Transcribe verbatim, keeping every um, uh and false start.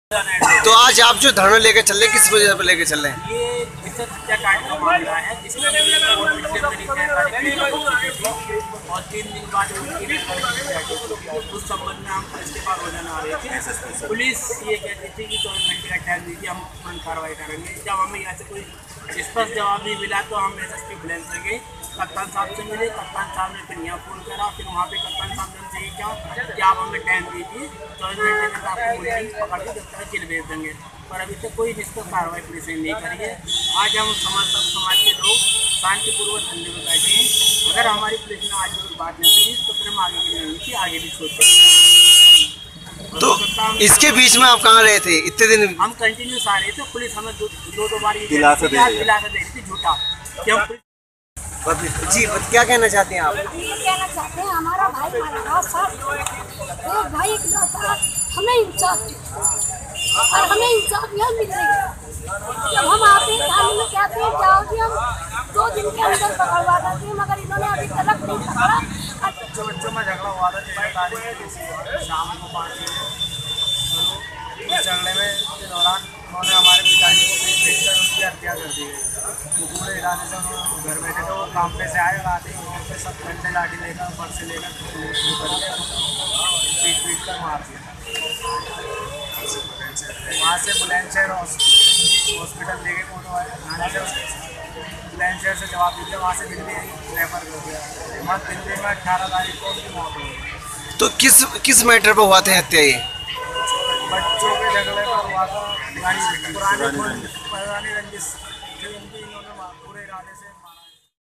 तो आज आप जो धरना लेके चल रहे किस वजह पर लेके चल रहे हैं? ये मिसेस हत्याकांड का मामला है जिसमें और तीन दिन बाद उस संबंध में हम इस्तीफा रोजाना आ रहे थे। पुलिस ये कहती थी कि चौबीस घंटे का टाइम दीजिए, हम तुरंत कार्रवाई करेंगे। जब हमें यहाँ से कोई स्पष्ट जवाब नहीं मिला तो हम एस एस पी बुलेंस से गए, कप्तान साहब से मिले। कप्तान साहब ने फिर यहाँ फ़ोन करा, फिर वहाँ पे कप्तान साहब ने हमसे ये क्या कि आप हमें टाइम दीजिए, चौबीस घंटे में आपको मुलजिम पकड़ के जब तक जेल भेज देंगे। पर अभी तक कोई निश्चित कार्रवाई पुलिस ने नहीं करी है। आज हम समर्थक समाज के लोग शांतिपूर्वक धरने में बैठे हैं। अगर हमारी पुलिस ने आज कोई बात नहीं करी तो फिर हम आगे की नहीं की आगे भी सोचते। तो इसके बीच में आप कहाँ रहे थे इतने दिन? हम कंटिन्यूस आ रहे थे। पुलिस हमें दो दो, दो बार ये दिलासा दे रही थी झूठा कि हम जी क्या कहना चाहते हैं आप? ये कहना चाहते हैं हमारा भाई मारा सर, एक भाई एक लड़का हमें इंसाफ और हमें इंसाफ यह मिल रही है। जब हम आते हैं थाने में कहते हैं जाओ जी हम दो दिन के अंदर पकड़वा देते हैं, मगर इन्होंने अभी तक नहीं पकड़ा। बच्चों बच्चों में झगड़ा हुआ था तेरह तारीख शाम को पाँच बजे। इस झगड़े में के दौरान उन्होंने हमारे पिताजी को पीट पीट कर उनकी हत्या कर दी है। तो पूरे इरादे से उन्होंने घर बैठे थे, वो काम पे से आए और आते ही वहाँ पे सब घंटे लाठी लेकर ऊपर से लेकर पीट पीट कर मार दिया। वहाँ से बुलंदशहर हॉस्पिटल लेके फोटो थाने से बुलंदशहर से जवाब दीजिए, वहाँ से दिल्ली रेफर कर दिया। वहाँ दिल्ली में अट्ठारह तारीख को उनकी मौत हुई। तो किस किस मैटर पर हुआ था हत्या? ये बच्चों के झगड़े पर हुआ था, पुरानी पुरानी पुरानी रंजिश थी उनकी, इन्होंने पूरे इरादे से